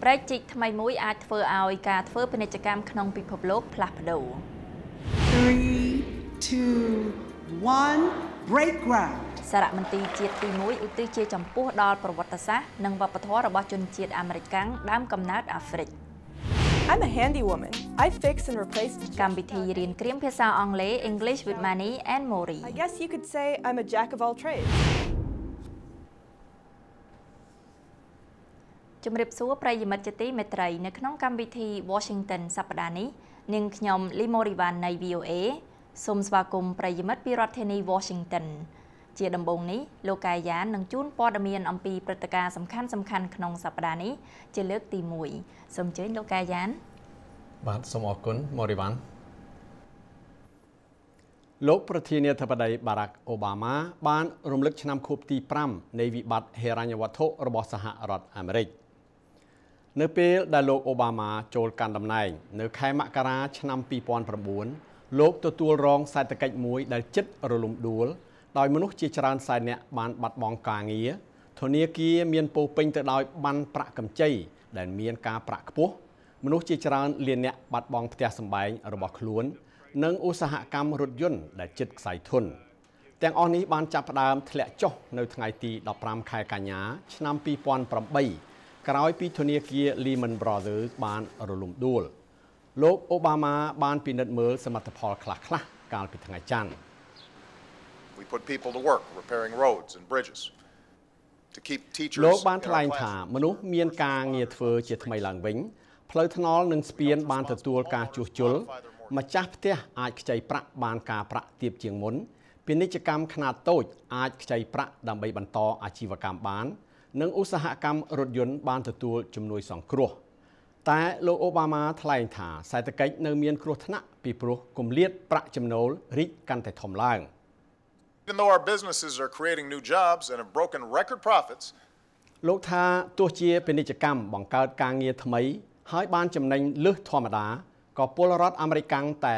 ប្រែកជីកថ្មីមួយអាចធ្វើឲ្យការធ្វើពាណិជ្ជកម្មក្នុងពិភពលោកផ្លាស់ប្ដូរ 3, 2, 1 break ground សារមន្ទីរជាតិទី1ឧទ្ទិសជាចំពោះដល់ប្រវត្តិសាស្ត្រនិងវប្បធម៌របស់ជនជាតិអាមេរិកដើមកំណើតអាហ្វ្រិក I'm a handy woman. I fix and replace កម្មវិធីរៀនគ្រាមភាសាអង់គ្លេស English with Manny and Mori I guess you could say I'm a jack of all trades. ជំរាបសួរប្រិយមិត្តជាទីមេត្រីនៅក្នុងកម្មវិធី Washington សប្តាហ៍នេះនាងខ្ញុំ Lee Morivan នៃ VOA សូមស្វាគមន៍ប្រិយមិត្តពីរដ្ឋធានី Washington ជាដំបូងនេះលោកកាយយ៉ាននឹងជូនព័ត៌មានអំពីព្រឹត្តិការណ៍សំខាន់ៗក្នុងសប្តាហ៍នេះជាលើកទី1សូមអញ្ជើញលោកកាយយ៉ានបាទសូមអរគុណ Morivan លោកប្រធានាធិបតី Barack Obama បានរំលឹកឆ្នាំខួបទី5នៃវិបត្តិហិរញ្ញវត្ថុរបស់សហរដ្ឋអាមេរិកនៅពេលដែលលោកអូបាម៉ាចូលកាន់តំណែងនៅខែមករាឆ្នាំ2009លោកទទួលរងសេដ្ឋកិច្ចមួយដែលជិតរលំដួលដោយមនុស្សជាច្រើនសែននាក់បានបាត់បង់ការងារធនាគារមានពោពេញទៅដោយប័ណ្ណប្រាក់កម្ចីដែលមានការប្រាក់ខ្ពស់មនុស្សជាច្រើនលានអ្នកបាត់បង់ផ្ទះសម្បែងរបស់ខ្លួននិងឧស្សាហកម្មរថយន្តដែលជិតខ្សែធនទាំងអស់នេះបានចាប់ផ្ដើមធ្លាក់ចុះនៅថ្ងៃទី15ខែកញ្ញាឆ្នាំ2008ក្រោយពីធនាគារ Lehman Brothers បានរលំដួលលោកអូបាម៉ាបានពិនិត្យមើលសមិទ្ធផលខ្លះៗកាលពីថ្ងៃច័ន្ទ We put people to work repairing roads and bridges to keep teachers លោកបានថ្លែងថាមនុស្សមានការងារធ្វើជាថ្មីឡើងវិញផ្លូវថ្នល់និងស្ពានបានទទួលការជួសជុលម្ចាស់ផ្ទះអាចខ្ចីប្រាក់បានការប្រាក់ទាបជាងមុនពាណិជ្ជកម្មខ្នាតតូចអាចខ្ចីប្រាក់ដើម្បីបន្តអាជីវកម្មបាននិងឧស្សាហកម្មរថយន្តបានទទួលជំនួយសង្គ្រោះតែលោកអូបាម៉ាថ្លែងថាសេដ្ឋកិច្ចនៅមានគ្រោះថ្នាក់ពីព្រោះគម្លាតប្រាក់ចំណូលរីកកាន់តែធំឡើង Even though our businesses are creating new jobs and have broken record profits លោកថាទោះជាពាណិជ្ជកម្មបង្កើតការងារថ្មីហើយបានចំណេញលើសធម្មតាក៏ពលរដ្ឋអាមេរិកតែ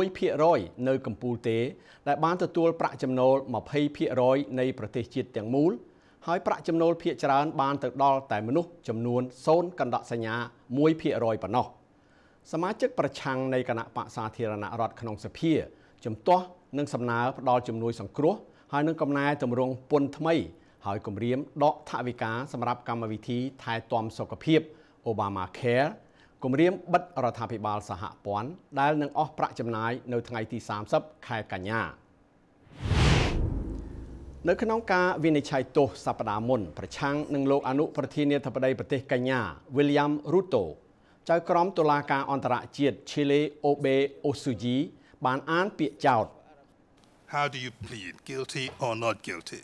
1% នៅកំពូលទេដែលបានទទួលប្រាក់ចំណូល 20% នៃប្រទេសជាតិទាំងមូលហើយប្រាក់ចំណូលភាគច្រើនបានទៅដល់តែមនុស្សចំនួន 0 កណ្ដកសញ្ញា 1% ប៉ុណ្ណោះសមាជិកប្រឆាំងនៃគណៈបក្សសាធារណរដ្ឋក្នុងសភាជំទាស់នឹងសំណើផ្ដល់ជំនួយសង្គ្រោះហើយនឹងកំណែទម្រង់ពន្ធថ្មីហើយគម្រាមដកថវិកាសម្រាប់កម្មវិធីថែទាំសុខភាព Obamacare គម្រាមបិទរដ្ឋាភិបាលសហព័ន្ធដែលនឹងអស់ប្រាក់ចំណាយនៅថ្ងៃទី30ខែកញ្ញានៅក្នុងការវិនិច្ឆ័យទោសសប្តាហ៍មុនប្រឆាំងនឹងលោកអនុប្រធានាធិបតីប្រទេសកញ្ញា William Ruto ចៅក្រមតុលាការអន្តរជាតិ Chile Obe Osuji បានអានពាក្យចោទ How do you plead guilty or not guilty?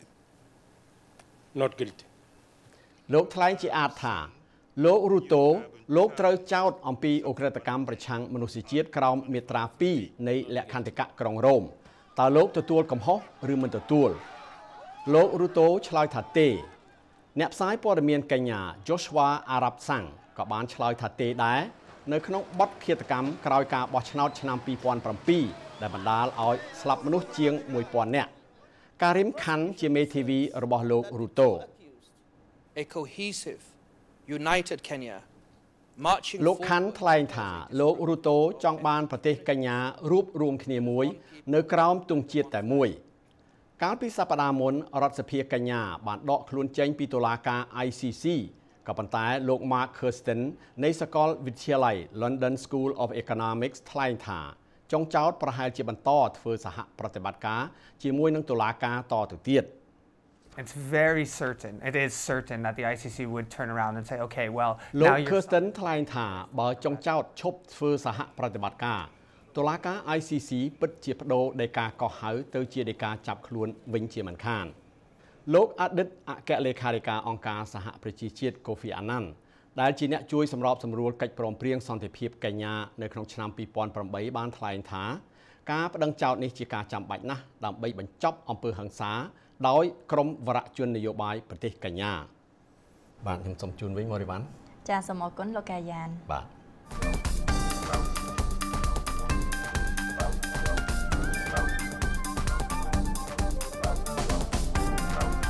Not guilty. លោកថ្លែងជាអាតថាលោក Ruto លោកត្រូវចោទអំពីឧក្រិដ្ឋកម្មប្រឆាំងមនុស្សជាតិក្រោមមាត្រា 2 នៃលក្ខន្តិកៈក្រុងរ៉ូមតើលោកទទួលកំហុសឬមិនទទួលលោក Ruto ឆ្លើយថាទេអ្នកផ្សាយព័ត៌មានកញ្ញា Joshua Arab Sang ក៏បានឆ្លើយថាទេដែរនៅក្នុងបទឃាតកម្មក្រោយការបោះឆ្នោតឆ្នាំ2007ដែលបណ្ដាលឲ្យស្លាប់មនុស្សជាង 1000 នាក់ Karim Khan ជាមេធាវីរបស់លោក Ruto A cohesive united Kenya marching លោក Khan ថ្លែងថាលោក Ruto ចង់បានប្រទេសកញ្ញារួបរวมគ្នាមួយនៅក្រោមទង់ជាតិតែមួយកាលពីសប្តាហ៍មុនរដ្ឋសភាកញ្ញាបានដកខ្លួនចេញពីតុលាការ ICC ក៏ប៉ុន្តែលោក Mark Kirsten នៃសាកលវិទ្យាល័យ London School of Economics ថ្លែងថាចុងចោតប្រហែលជាបន្តធ្វើសហប្រតិបត្តិការជាមួយនឹងតុលាការតទៅទៀត It's very certain. It is certain that the ICC would turn around and say, okay, well, លោក now you're Kirsten ថ្លែងថាបើចុងចោតឈប់ធ្វើសហប្រតិបត្តិការតុលាការ ICC ពិតជាបដូរដីកាកោះហៅទៅជាដីកាចាប់ខ្លួនវិញជាមិនខានលោកអតីតអគ្គលេខាធិការអង្គការសហប្រជាជាតិ Kofi Annan ដែលជាអ្នកជួយសម្របសម្រួលកិច្ចព្រមព្រៀងសន្តិភាពកញ្ញានៅក្នុងឆ្នាំ2008បានថ្លែងថាការបដិងចោទនេះជាការចាំបាច់ណាស់ដើម្បីបញ្ចប់អំពើហិង្សាដោយក្រមវរជននយោបាយប្រទេសកញ្ញាបាទខ្ញុំសូមជូនវិញមករីវ៉ាន់ចាសូមអរគុណលោកកាយ៉ានបាទក្រ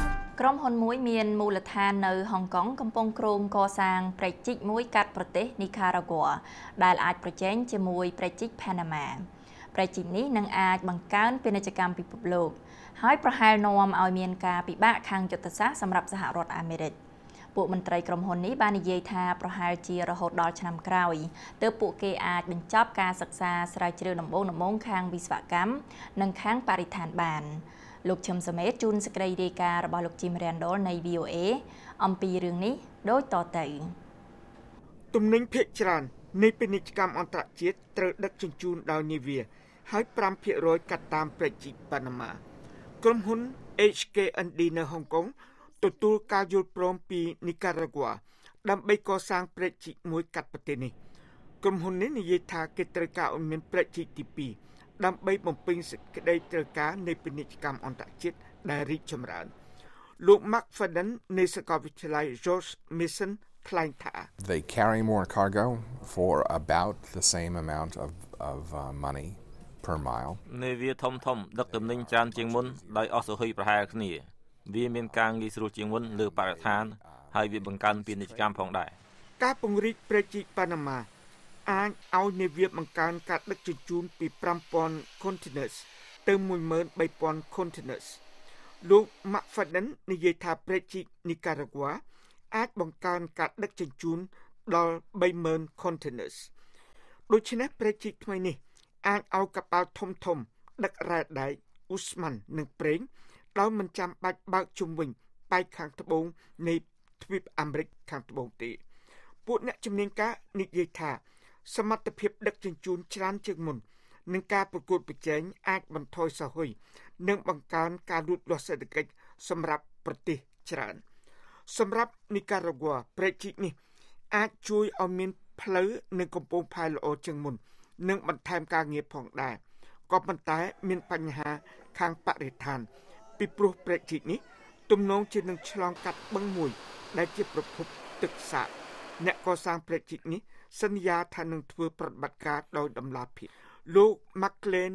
ក្រុមហ៊ុនមួយមានមូលដ្ឋាននៅហុងកុងកំពុងគ្រោងកសាងប្រជិកមួយកាត់ប្រទេសនីការ៉ាហ្គួដែលអាចប្រជែងជាមួយប្រជិកផាណាម៉ាប្រជិកនេះនឹងអាចបង្កើនពាណិជ្ជកម្មពិភពលោកហើយប្រហែលនាំឲ្យមានការពិបាកខាងយុទ្ធសាស្ត្រសម្រាប់សហរដ្ឋអាមេរិកពួកមន្ត្រីក្រុមហ៊ុននេះបាននិយាយថាប្រហែលជារហូតដល់ឆ្នាំក្រោយទើបពួកគេអាចបញ្ចប់ការសិក្សាស្រាវជ្រាវដំបូងខាងវិស្វកម្មនិងខាងបរិស្ថានបានលោកឈឹមសមេតជួនសេចក្តីរាយការណ៍របស់លោកជីមរ៉ាន់ដុលនៃ VOA អំពីរឿងនេះដូចតទៅទំនិញភាគច្រើននៃពាណិជ្ជកម្មអន្តរជាតិត្រូវដឹកជញ្ជូនដោយនាវាហើយ 5% កាត់តាមប្រជិកប៉ាណាម៉ាក្រុមហ៊ុន HKND នៅហុងកុងទទួលការយល់ព្រមពីនីការ៉ាហ្គួដើម្បីកសាងប្រជិកមួយកាត់ប្រទេសនេះក្រុមហ៊ុននេះនិយាយថាគេត្រូវការឲ្យមានប្រជិកទី2ដើម្បីបំពេញសេចក្តីត្រូវការនៃពាណិជ្ជកម្មអន្តរជាតិដែលរីកចម្រើនលោក Mark Fadden នៃសាកលវិទ្យាល័យ George Mason ថ្លែងថា They carry more cargo for about the same amount of money per mile នាវាធំដឹកទំនិញច្រើនជាងមុនដោយអស់សុហីប្រហែលគ្នាវាមានការងាយស្រួលជាងមុនលើបរិស្ថានហើយវាបង្កើនពាណិជ្ជកម្មផងដែរការពង្រីកប្រជិកប៉ាណាម៉ាអាចឲ្យនាវាបង្កើនការដឹកជញ្ជូនពី 5,000 containers ទៅ 13,000 containers លោក Mark Fadden និយាយថាប្រជិកនីការ៉ាហ្គួអាចបង្កើនការដឹកជញ្ជូនដល់ 30,000 containers ដូច្នេះប្រជិកថ្មីនេះអាចឲ្យកប៉ាល់ធំដឹករ៉ែដែកអ៊ូស្ម៉ាន់និងប្រេងដោយមិនចាំបាច់បើកជុំវិញប៉ែកខាងត្បូងនៃទ្វីបអាមេរិកខាងត្បូងទេពួកអ្នកជំនាញការនិយាយថាសមត្ថភាពដឹកជញ្ជូនច្រើនជាងមុននឹងការប្រកួតប្រជែងអាចបន្ថយសហុយនិងបង្កើនការលូតលាស់សេដ្ឋកិច្ចសម្រាប់ប្រទេសច្រើនសម្រាប់នីការ៉ាហ្គួប្រជិកនេះអាចជួយឲ្យមានផ្លូវនិងកំពង់ផែល្អជាងមុននិងបន្ថែមការងារផងដែរក៏ប៉ុន្តែមានបញ្ហាខាងបរិស្ថានពីព្រោះប្រជិកនេះទំនងជានឹងឆ្លងកាត់បឹងមួយដែលជាប្រភពទឹកសាបអ្នកកសាងប្រជិកនេះសន្យាថានឹងធ្វើប្រតិបត្តិការដោយតម្លាភាពលោក Maclean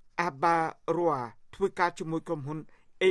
Abaroa ធ្វើការជាមួយក្រុមហ៊ុន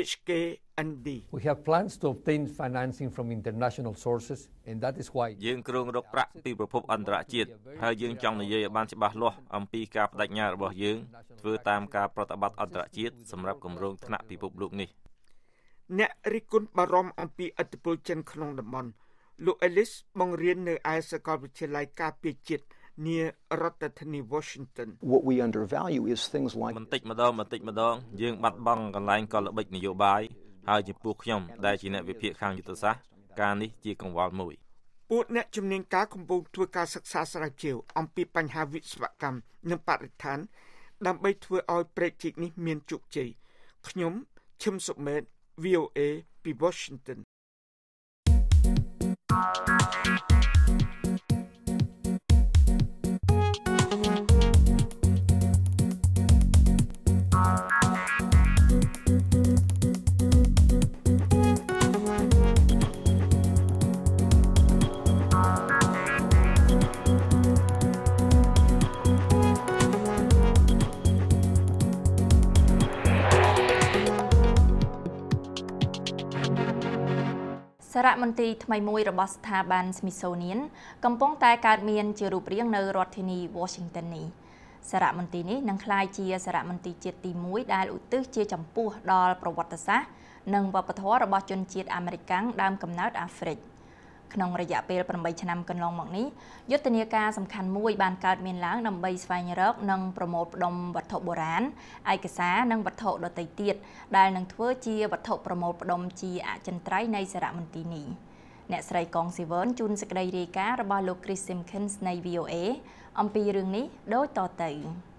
HKND We have plans to obtain financing from international sources and that is why យើងគ្រោងរកប្រាក់ពីប្រភពអន្តរជាតិហើយយើងចង់និយាយឲ្យបានច្បាស់លាស់អំពីការបដិញ្ញារបស់យើងធ្វើតាមការប្រតិបត្តិអន្តរជាតិសម្រាប់គម្រោងថ្នាក់ពិភពលោកនេះអ្នករិះគន់បារម្ភអំពីឥទ្ធិពលចិនក្នុងតំបន់លោក Ellis បង្រៀននៅឯសាកលវិទ្យាល័យការពារជាតិនារដ្ឋធានី Washington What we undervalue is things like បន្តិចម្ដងយើងបាត់បង់កន្លែងកលល្បិចនយោបាយហើយចំពោះខ្ញុំដែលជាអ្នកវិភាគខាងយុទ្ធសាស្ត្រការនេះជាកង្វល់មួយពួកអ្នកជំនាញការកំពុងធ្វើការសិក្សាស្រាវជ្រាវអំពីបញ្ហាវិស្វកម្មនិងបរិស្ថានដើម្បីធ្វើឲ្យប្រជិកនេះមានជោគជ័យខ្ញុំឈឹមសុមេត VOA ពី Washington សារមន្ទីរថ្មីមួយរបស់ស្ថាប័ន Smithsonian កំពុងតែកើតមានជារូបរាងនៅរដ្ឋធានី Washington នេះសារមន្ទីរនេះនឹងក្លាយជាសារមន្ទីរជាតិទី1ដែលឧទ្ទិសជាចំពោះដល់ប្រវត្តិសាស្ត្រនិងវប្បធម៌របស់ជនជាតិអាមេរិកដើមកំណើតអាហ្វ្រិកក្នុងរយៈពេល8ឆ្នាំកន្លងមកនេះយុទ្ធនាការសំខាន់មួយបានកើតមានឡើងដើម្បីស្វែងរកនិងប្រមូលផ្ដុំវត្ថុបុរាណឯកសារនិងវត្ថុដទៃទៀតដែលនឹងធ្វើជាវត្ថុប្រមូលផ្ដុំជាអចិន្ត្រៃយ៍នៃសារមន្ទីរនេះអ្នកស្រីកងស៊ីវ៉នជួនសេចក្តីរាយការណ៍របស់លោក Chris Simpkins នៃ VOA អំពីរឿងនេះដូចតទៅ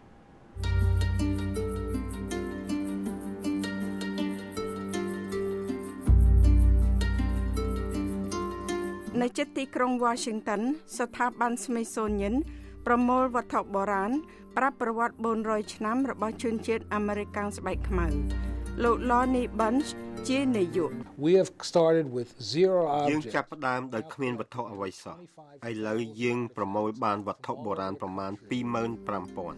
នៅជិតទីក្រុង Washington ស្ថាប័ន Smithsonian ប្រមូលវត្ថុបុរាណប្រាប់ប្រវត្តិ400ឆ្នាំរបស់ជនជាតិអាមេរិកស្បែកខ្មៅលោក Lonnie Bunch ជានាយក We have started with zero objects យើងចាប់ផ្ដើមដោយគ្មានវត្ថុអ្វីសោះឥឡូវយើងប្រមូលបានវត្ថុបុរាណប្រមាណ 25,000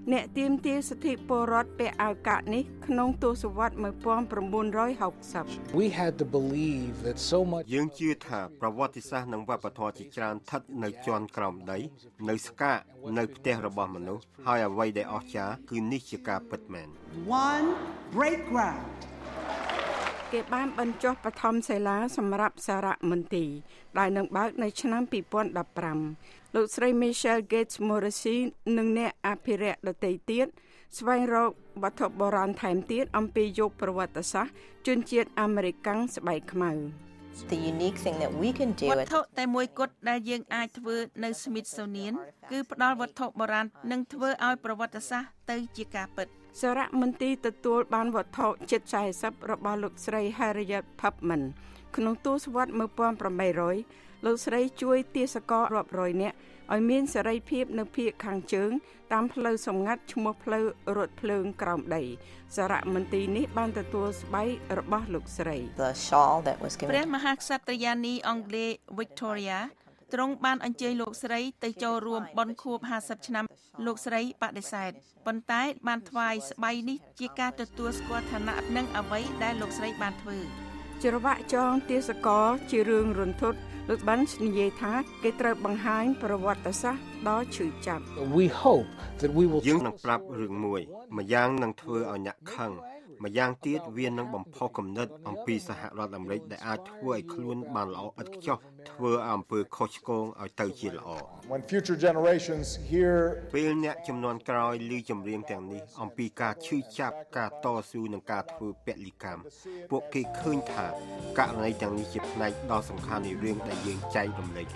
អ្នកទាមទារសិទ្ធិពលរដ្ឋពាក់អាវកាក់នេះក្នុងទសវត្សរ៍ 1960 We had to believe that so much យើងជឿថាប្រវត្តិសាស្ត្រនិងវប្បធម៌ជាច្រើនស្ថិតនៅជាន់ក្រោមដីនៅស្កាកនៅផ្ទះរបស់មនុស្សហើយអ្វីដែលអស្ចារ្យគឺនេះជាការពិតមែន One break ground គេបានបញ្ចុះបឋមសិលាសម្រាប់សារមន្ទីរដែលនឹងបើកនៅឆ្នាំ 2015 លោកស្រី Michelle Gates Morrissey និងអ្នកអភិរក្សដទៃទៀតស្វែងរកវត្ថុបុរាណថែមទៀតអំពីយុគប្រវត្តិសាស្ត្រជនជាតិអាមេរិកស្បែកខ្មៅ The unique thing that we can do វត្ថុតែមួយគត់ដែលយើងអាចធ្វើនៅ Smithsonian គឺផ្ដល់វត្ថុបុរាណនិងធ្វើឲ្យប្រវត្តិសាស្ត្រទៅជាការពិតសារមន្ទីរទទួលបានវត្ថុជិត40របស់លោកស្រី Harriet Tubman ក្នុងទសវត្សរ៍ 1800 លោកស្រីជួយទាសកររាប់រយនាក់ឲ្យមានសេរីភាពនៅភាគខាងជើងតាមផ្លូវសម្ងាត់ឈ្មោះផ្លូវរថភ្លើងក្រោមដីសារមន្ទីរនេះបានទទួលស្បែករបស់លោកស្រីព្រះមហាក្សត្រិយានីអង់គ្លេស Victoria ទ្រង់បានអញ្ជើញលោកស្រីទៅចូលរួមបុណ្យខួប50ឆ្នាំលោកស្រីបដិសេធប៉ុន្តែបានថ្វាយស្បៃនេះជាការទទួលស្គាល់ឋានៈនិងអ្វីដែលលោកស្រីបានធ្វើច្រវាក់ចងទាសករជារឿងរន្ធត់លោកបាននិយាយថាគេត្រូវបង្ហាញប្រវត្តិសាស្ត្រដ៏ឈឺចាប់ We hope that we will យើងនឹងប្រាប់រឿងមួយម្យ៉ាងនឹងធ្វើឲ្យអ្នកខឹងម្យ៉ាងទៀតវានឹងបំផុសគំនិតអំពីសហរដ្ឋអាមេរិកដែលអាចធ្វើឲ្យខ្លួនបានល្អឥតខ្ចោះធ្វើឲ្យអំពើខុសឆ្គងឲ្យទៅជាល្អ When future generations hear ពេលអ្នកជំនាន់ក្រោយឮចម្រៀងទាំងនេះអំពីការឈឺចាប់ការតស៊ូនិងការធ្វើពលិកម្មពួកគេឃើញថាករណីទាំងនេះជាផ្នែកដ៏សំខាន់នៃរឿងដែលយើងចែករំលែក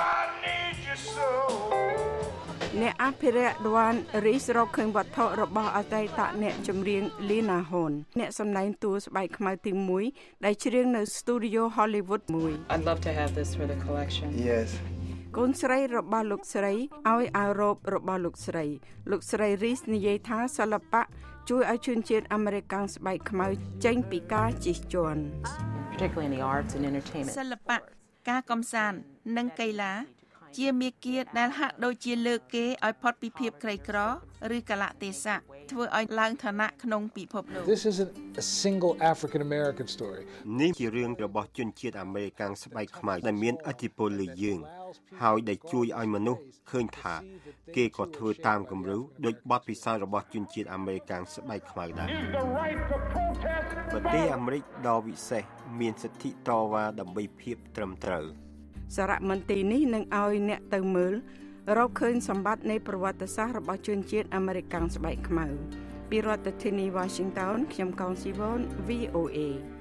អ្នកអភិរក្សដួនរីសរកឃើញវត្ថុរបស់អតីតអ្នកចម្រៀង Lena Horne អ្នកសម្ដែងតួស្បែកខ្មៅទី1ដែលច្រៀងនៅ Studio Hollywood 1 I'd love to have this for the collection. Yes. កូនស្រីរបស់លោកស្រីឲ្យអារ៉ូបរបស់លោកស្រីរីសនិយាយថាសិល្បៈជួយឲ្យជនជាតិអាមេរិកស្បែកខ្មៅចេញពីការជិះជាន់ Particularly in the arts and entertainment. សិល្បៈការកំសាន្តនិងកីឡាជាមាគ៌ាដែលហាក់ដូចជាលើកគេឲ្យផុតពីភាពក្រីក្រឬកលៈទេសៈធ្វើឲ្យឡើងឋានៈក្នុងពិភពលោក This isn't a single African American story. នេះជារឿងរបស់ជនជាតិអាមេរិកស្បែកខ្មៅដែលមានឥទ្ធិពលលើយើងហើយដែលជួយឲ្យមនុស្សឃើញថាគេក៏ធ្វើតាមគំរូដោយបទពិសោធន៍របស់ជនជាតិអាមេរិកស្បែកខ្មៅដែរប្រទេសអាមេរិកដ៏វិសេសមានសិទ្ធិតវ៉ាដើម្បីភាពត្រឹមត្រូវសារមន្ទីរនេះនឹងឲ្យអ្នកទៅមើលរកឃើញសម្បត្តិនៃប្រវត្តិសាស្ត្ររបស់ជនជាតិអាមេរិកស្បែកខ្មៅពីរដ្ឋធានី Washington ខ្ញុំកងស៊ីវន VOA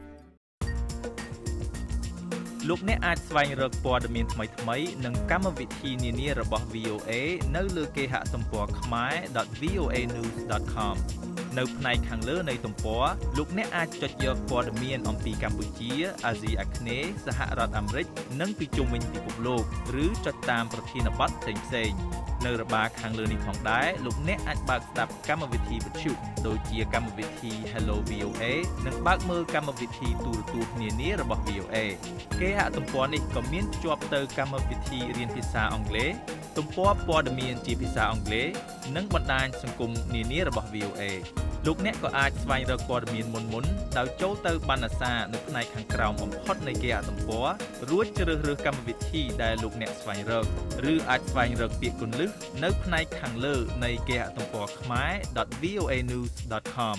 លោកអ្នកអាចស្វែងរកព័ត៌មានថ្មីៗនិងកម្មវិធីនានារបស់ VOA នៅលើគេហទំព័រ khmer.voanews.com នៅផ្នែកខាងលើនៃទំព័រលោកអ្នកអាចចុចយកព័ត៌មានអំពីកម្ពុជាអាស៊ីអាគ្នេយ៍សហរដ្ឋអាមេរិកនិងពីជុំវិញពិភពលោកឬចុចតាមប្រធានបទផ្សេងៗនៅរបារខាងលើនេះផងដែរលោកអ្នកអាចបើកស្ដាប់កម្មវិធីវិទ្យុដូចជាកម្មវិធី Hello VOA និងបើកមើលកម្មវិធីទូរទស្សន៍នានារបស់ VOA គេហទំព័រនេះក៏មានភ្ជាប់ទៅកម្មវិធីរៀនភាសាអង់គ្លេសទំព័រព័ត៌មានជាភាសាអង់គ្លេសនិងបណ្ដាញសង្គមនានារបស់ VOA លោកអ្នកក៏អាចស្វែងរកព័ត៌មានមុនដោយចូលទៅបណ្ណសារនៅផ្នែកខាងក្រោមបំផុតនៃគេហទំព័ររួចជ្រើសរើសកម្មវិធីដែលលោកអ្នកស្វែងរកឬអាចស្វែងរកពាក្យគន្លឹះនៅផ្នែកខាងលើនៃគេហទំព័រ khmer.voanews.com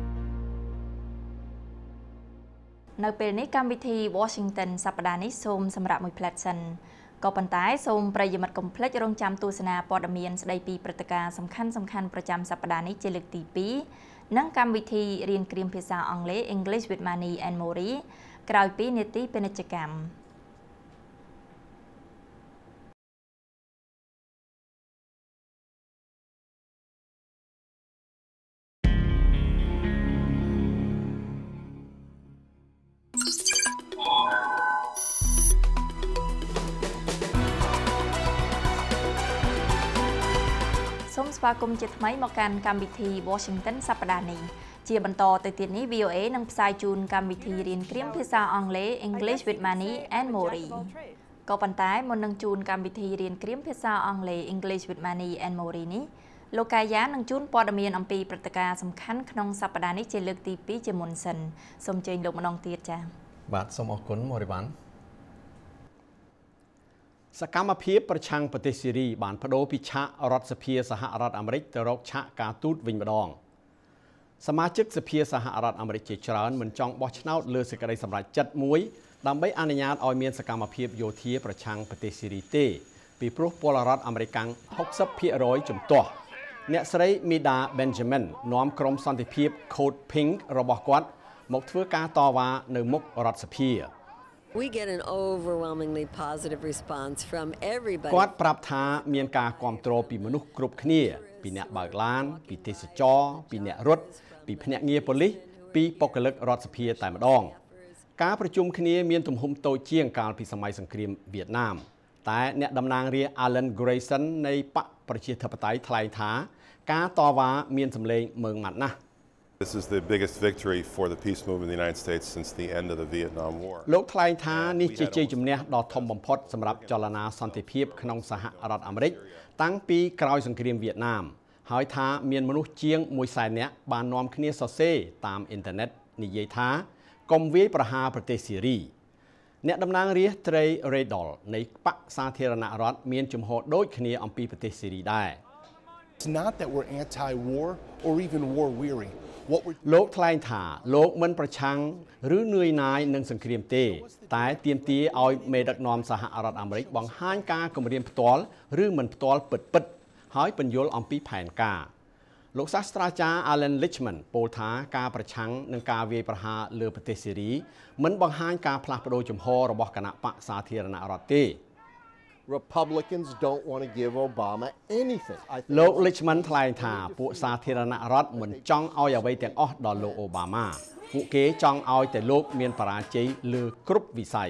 នៅពេលនេះកម្មវិធី Washington សប្តាហ៍នេះសូមសម្រាប់មួយផ្លែតសិនក៏ប៉ុន្តែសូមប្រិយមិត្តកុំភ្លេចរងចាំទស្សនាព័ត៌មានស្ដីពីព្រឹត្តិការណ៍សំខាន់ៗប្រចាំសប្តាហ៍នេះជាលើកទី2និងកម្មវិធីរៀនគ្រាមភាសាអង់គ្លេស English with Manny and Mori ក្រោយពីនីតិពាណិជ្ជកម្មសូមស្វាគមន៍ជាថ្មីមកកាន់កម្មវិធី Washington សប្តាហ៍នេះជាបន្តទៅទៀតនេះ VOA នឹងផ្សាយជូនកម្មវិធីរៀនគ្រាមភាសាអង់គ្លេស English with Manny and Mori ក៏ប៉ុន្តែមុននឹងជូនកម្មវិធីរៀនគ្រាមភាសាអង់គ្លេស English with Manny and Mori នេះលោកកាយានឹងជួនព័ត៌មានអំពីព្រឹត្តិការណ៍សំខាន់ក្នុងសប្តាហ៍នេះជាលើកទី2ជាមុនសិនសូមអញ្ជើញលោកម្ដងទៀតចា៎បាទសូមអរគុណមករីវ៉ាន់សកម្មភាពប្រឆាំងប្រទេសស៊េរីបានបដូរពីឆាករដ្ឋសភាសហរដ្ឋអាមេរិកទៅរកឆាកការទូតវិញម្ដងសមាជិកសភាសហរដ្ឋអាមេរិកជាច្រើនមិនចង់បោះឆ្នោតលើសេចក្តីសម្រេចចិត្តមួយដើម្បីអនុញ្ញាតឲ្យមានសកម្មភាពយោធាប្រឆាំងប្រទេសស៊េរីទេពីព្រោះពលរដ្ឋអាមេរិក 60% ជំទាស់អ្នកស្រី Mida Benjamin នាំក្រុមសន្តិភាព Code Pink របស់គាត់មកធ្វើការតវ៉ានៅមុខរដ្ឋសភា We get an overwhelmingly positive response from everybody. គាត់ប្រាប់ថាមានការគាំទ្រពីមនុស្សគ្រប់គ្នាពីអ្នកបើកឡានពីទេសចរពីអ្នករត់ពីភ្នាក់ងារប៉ូលីសពីបុគ្គលិករដ្ឋសភាតែម្ដងការប្រជុំគ្នាមានទំហំតូចជាងកាលពីសម័យសង្គ្រាមវៀតណាមតែអ្នកតំណាងរាស្ត្រ Alan Grayson នៃបកប្រជាធិបតេយ្យថ្លែងថាការតវ៉ាមានសម្លេងម៉ឺងម៉ាត់ណាស់ This is the biggest victory for the peace movement in the United States since the end of the Vietnam War. លោកថ្លែងថានេះជាជ័យជំនះដ៏ធំបំផុតសម្រាប់ចលនាសន្តិភាពក្នុងសហរដ្ឋអាមេរិកតាំងពីក្រោយសង្គ្រាមវៀតណាមហើយថាមានមនុស្សជាង100,000 នាក់បាននាំគ្នាសរសេរតាមអ៊ីនធឺណិតនិយាយថាកុំវាយប្រហារប្រទេសស៊េរីអ្នកតំណាងរាស្ត្រ Trey Redol នៃបកសាធារណរដ្ឋមានជំហរដូចគ្នាអំពីប្រទេសស៊េរីដែរ It's not that we're anti-war or even war weary. លោកថ្លែងថាលោកមិនប្រឆាំងឬនឿយណាយនឹងសង្គ្រាមទេតែទាមទារឲ្យមេដឹកនាំសហរដ្ឋអាមេរិកបង្ហាញការគម្រាមផ្ទាល់ឬមិនផ្ទាល់ពិតៗហើយពន្យល់អំពីផែនការលោកសាស្ត្រាចារ្យ Alan Lichtman ពោលថាការប្រឆាំងនឹងការវាយប្រហារលើប្រទេសស៊េរីមិនបង្ហាញការផ្លាស់ប្ដូរជំហររបស់គណៈបកសាធារណរដ្ឋទេ Republicans don't want to give Obama anything. លោក Lichtman ថ្លែងថាពួកសាធារណរដ្ឋមិនចង់ឲ្យអ្វីទាំងអស់ដល់លោកអូបាម៉ាពួកគេចង់ឲ្យតែលោកមានបរាជ័យលើគ្រប់វិស័យ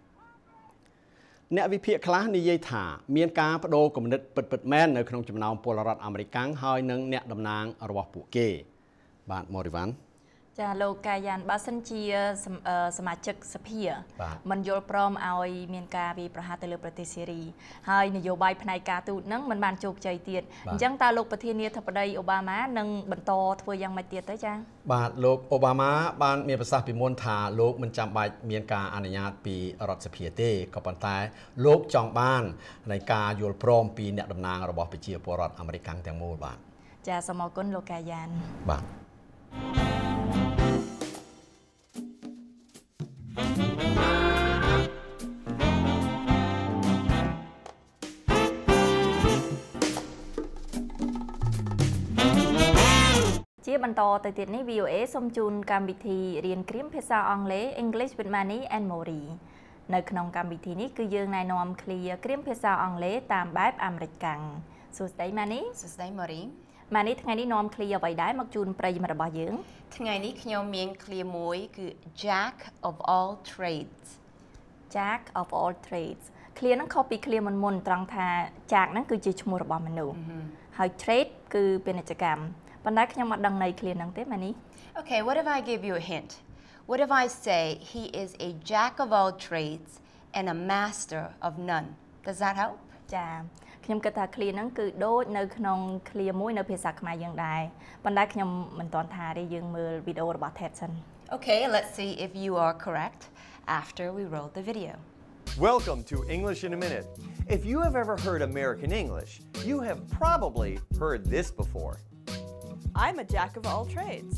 អ្នកវិភាគខ្លះនិយាយថាមានការបដូរគំនិតពិតៗមែននៅក្នុងចំណោមពលរដ្ឋអាមេរិកហើយនិងអ្នកតំណាងរបស់ពួកគេបាទមករីវ៉ាន់ចាលោកកាយានបើសិនជាសមាជិកសភាមិនយល់ព្រមឲ្យមានការវាយប្រហារទៅលើប្រទេសស៊េរីហើយនយោបាយផ្នែកការទូតនឹងមិនបានជោគជ័យទៀតអញ្ចឹងតើលោកប្រធានាធិបតីអូបាម៉ានឹងបន្តធ្វើយ៉ាងម៉េចទៀតទៅចាបាទលោកអូបាម៉ាបានមានប្រសាសន៍ពីមុនថាលោកមិនចាំបាច់មានការអនុញ្ញាតពីរដ្ឋសភាទេក៏ប៉ុន្តែលោកចង់បាននៃការយល់ព្រមពីអ្នកតំណាងរបស់ប្រជាពលរដ្ឋអាមេរិកទាំងមូលបាទចាសូមអរគុណលោកកាយានបាទជាបន្តទៅទៀតនេះ VOA សូមជូនកម្មវិធីរៀនគ្រាមភាសាអង់គ្លេស English with Manny and Mori នៅក្នុងកម្មវិធីនេះគឺយើងណែនាំឃ្លាគ្រាមភាសាអង់គ្លេសតាមបែបអាមេរិកកាំងសួស្តី Manny សួស្តី Mori Manny ថ្ងៃនេះនាំឃ្លាអ្វីដែរមកជូនប្រិយមិត្តរបស់យើងថ្ងៃនេះខ្ញុំមានឃ្លាមួយគឺ Jack of all trades Jack of all trades ឃ្លាហ្នឹងខុសពីឃ្លាមុនត្រង់ថា Jack ហ្នឹងគឺជាឈ្មោះរបស់មនុស្សហើយ trade គឺពាណិជ្ជកម្មប៉ុន្តែខ្ញុំអត់ដឹងន័យឃ្លាហ្នឹងទេម៉ានី Okay, what if I give you a hint? What if I say he is a jack of all trades and a master of none? Does that help? ចាខ្ញុំគិតថាឃ្លាហ្នឹងគឺដូចនៅក្នុងឃ្លាមួយនៅភាសាខ្មែរយើងដែរប៉ុន្តែខ្ញុំមិនទាន់ថាទេយើងមើលវីដេអូរបស់ Ted សិន Okay, let's see if you are correct after we roll the video. Welcome to English in a Minute. If you have ever heard American English, you have probably heard this before. I'm a jack of all trades.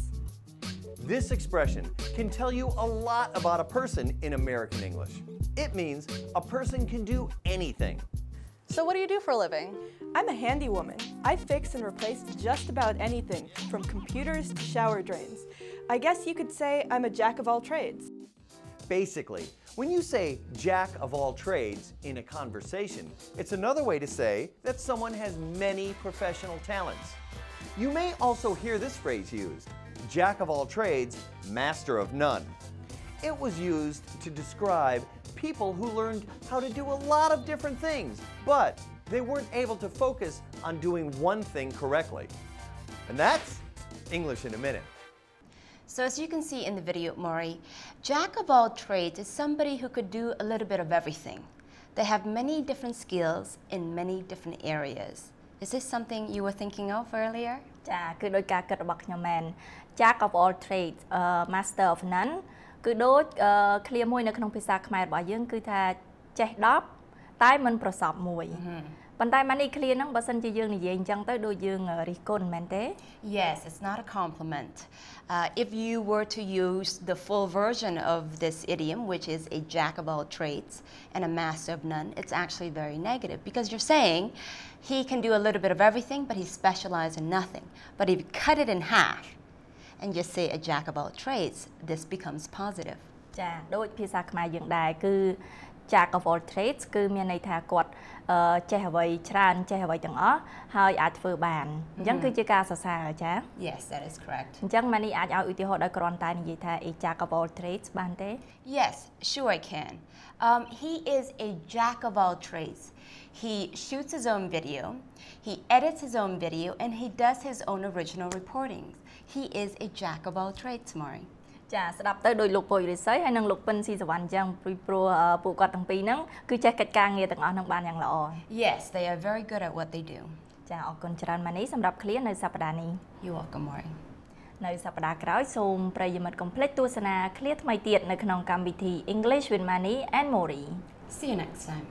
This expression can tell you a lot about a person in American English. It means a person can do anything. So what do you do for a living? I'm a handy woman. I fix and replace just about anything, from computers to shower drains. I guess you could say I'm a jack of all trades. Basically, when you say jack of all trades in a conversation, it's another way to say that someone has many professional talents. You may also hear this phrase used, jack of all trades, master of none. It was used to describe people who learned how to do a lot of different things, but they weren't able to focus on doing one thing correctly. And that's English in a Minute. So as you can see in the video, Maury, jack of all trades is somebody who could do a little bit of everything. They have many different skills in many different areas. Is this something you were thinking of earlier? ចាគឺដោយការគិតរបស់ខ្ញុំមែន Jack of all trades master of none គឺដូចឃ្លាមួយនៅក្នុងភាសាខ្មែររបស់យើងគឺថាចេះ10តែមិនប្រសពមួយប៉ុន្តែមកនេះឃ្លាហ្នឹងបើសិនជាយើងនិយាយអញ្ចឹងទៅដូចយើងរិះគន់មែនទេ Yes, it's not a compliment. If you were to use the full version of this idiom, which is a jack of all trades and a master of none, it's actually very negative because you're saying he can do a little bit of everything, but he specializes in nothing. But if you cut it in half and just say a jack of all trades, this becomes positive. ចាដូចភាសាខ្មែរយើងដែរគឺ Jack of all trades គឺមានន័យថាគាត់ចេះអ្វីច្រើនចេះអ្វីទាំងអស់ហើយអាចធ្វើបានអញ្ចឹងគឺជាការសរសើរចា Yes, that is correct. អញ្ចឹងមកនេះអាចឲ្យឧទាហរណ៍ដោយគ្រាន់តែនិយាយថា a jack of all trades បានទេ Yes, sure I can. He is a jack of all trades. He shoots his own video, he edits his own video, and he does his own original reportings. He is a jack of all trades, Maury. ចាស្ដាប់ទៅដោយលោកពុយរិស័យហើយនិងលោកពិនស៊ីសវណ្ណអញ្ចឹងព្រោះពួកគាត់ទាំងពីរហ្នឹងគឺចេះកិច្ចការងារទាំងអស់ហ្នឹងបានយ៉ាងល្អ Yes, they are very good at what they do. ចាអរគុណច្រើនម៉ានីសម្រាប់ឃ្លានៅសប្តាហ៍នេះ You're welcome, Maury. នៅសប្តាហ៍ក្រោយសូមប្រិយមិត្តកុំភ្លេចទស្សនាឃ្លាថ្មីទៀតនៅក្នុងកម្មវិធី English with Mani and Mori. See you next time.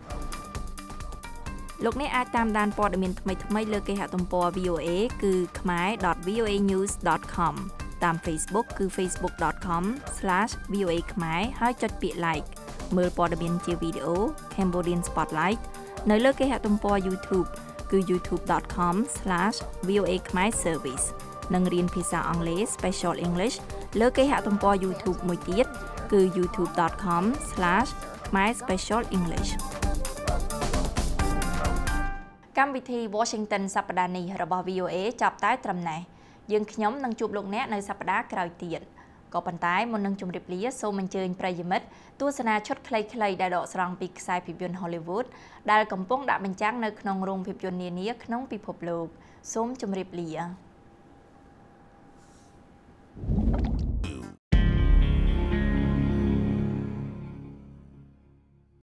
លោកអ្នកអាចតាមដានព័ត៌មានថ្មីៗលើគេហទំព័រ VOA គឺ khmer.voanews.com តាម Facebook គឺ facebook.com/voa ខ្មែរហើយចុចពាក្យ like មើលព័ត៌មានជាវីដេអូ Cambodian Spotlight នៅលើគេហទំព័រ YouTube គឺ youtube.com/voa khmer service និងរៀនភាសាអង់គ្លេស Special English លើគេហទំព័រ YouTube មួយទៀតគឺ youtube.com/khmer special english កម្មវិធី Washington សប្តាហ៍នេះរបស់ VOA ចាប់តែត្រឹមនេះយើងខ្ញុំនឹងជួបលោកអ្នកនៅសប្តាហ៍ក្រោយទៀតក៏ប៉ុន្តែមុននឹងជម្រាបលាសូមអញ្ជើញប្រិយមិត្តទស្សនាឈុតខ្លីៗដែលដកស្រង់ពីខ្សែភាពយន្ត Hollywood ដែលកំពុងដាក់បញ្ចាំងនៅក្នុងរោងភាពយន្តនានាក្នុងពិភពលោកសូមជម្រាបលា